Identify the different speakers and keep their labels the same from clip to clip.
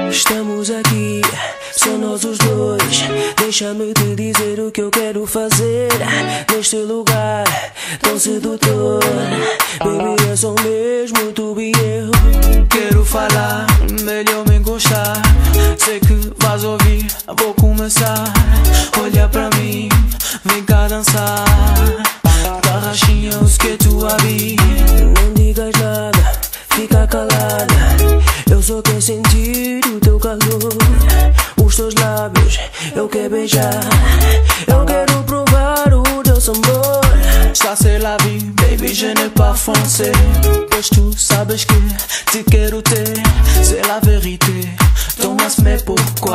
Speaker 1: Estamos aqui, só nós os dois. Deixa-me te dizer o que eu quero fazer neste lugar tão sedutor. Baby, é só mesmo tu e eu.
Speaker 2: Quero falar, melhor me encostar. Sei que vais ouvir, vou começar. Olha pra mim, vem cá dançar. Barrachinhos que tu havia.
Speaker 1: Não digas nada, fica calada. Eu só quero sentir o teu calor. Os teus lábios eu quero beijar. Eu quero provar o teu sabor.
Speaker 2: Ça c'est la vie, baby, je n'ai pas foncé. Pois tu sabes que te quero ter. C'est la vérité, Thomas, mais pourquoi?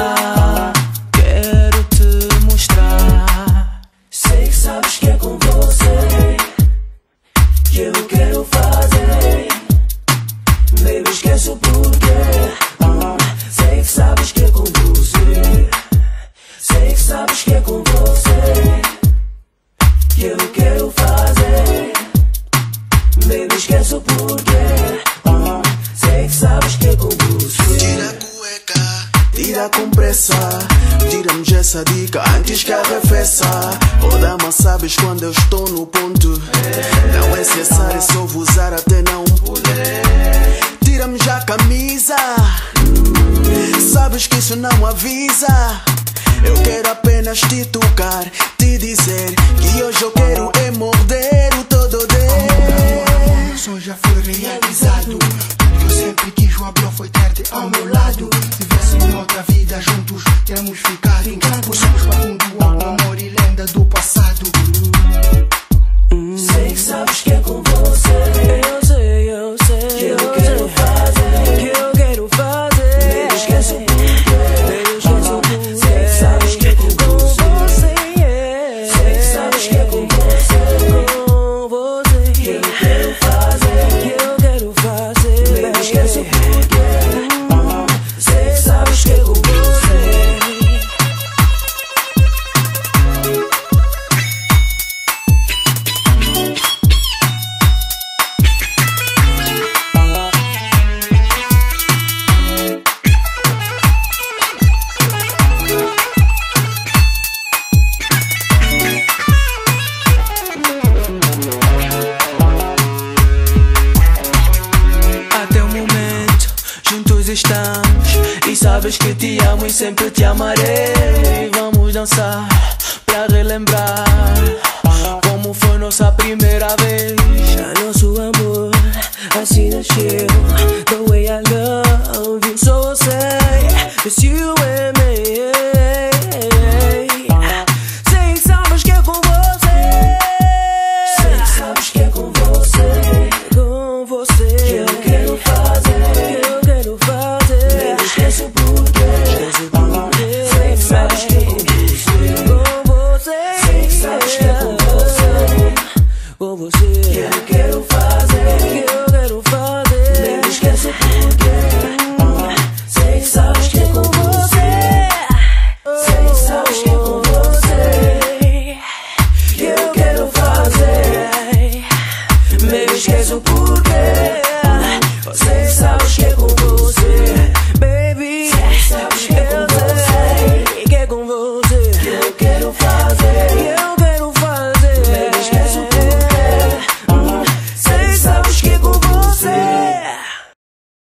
Speaker 2: Quero te mostrar.
Speaker 1: Sei que sabes que é com você que eu quero fazer. Baby, esquece o porquê. Sei que sabes que é com você. Sei que sabes que é com você que eu quero fazer. Baby, esquece o porquê. Sei que sabes que é com você.
Speaker 3: Tira a cueca, tira a compressa. Tira-me essa dica antes que arrefeça. Oh dama, sabes quando eu estou no ponto. Não é necessário só vou usar até não poder. Tira-me já a camisa. Sabes que isso não avisa. Eu quero apenas te tocar, te dizer que hoje eu quero é morder o todo
Speaker 4: Meu sonho já foi realizado. Tudo que eu sempre quis, o amor foi ter-te ao meu lado. Se tivessem outra vida juntos, temos ficado encantados. Somos profundo, amor e lenda do passado.
Speaker 1: Sei que sabes que é com você. Eu sei que eu quero fazer. Que eu quero fazer. Baby, esquece o porquê. Baby, esquece o porquê. Sei que sabes que é com você. Sei que sabes que é com você. Que eu quero fazer. Que eu quero fazer. Baby, esquece o porquê. Sei que sabes que é com você.
Speaker 2: Até o momento, juntos estamos. E sabes que te amo e sempre te amarei. Vamos dançar pra relembrar como foi nossa primeira vez.
Speaker 1: Já nosso amor assim nasceu. The way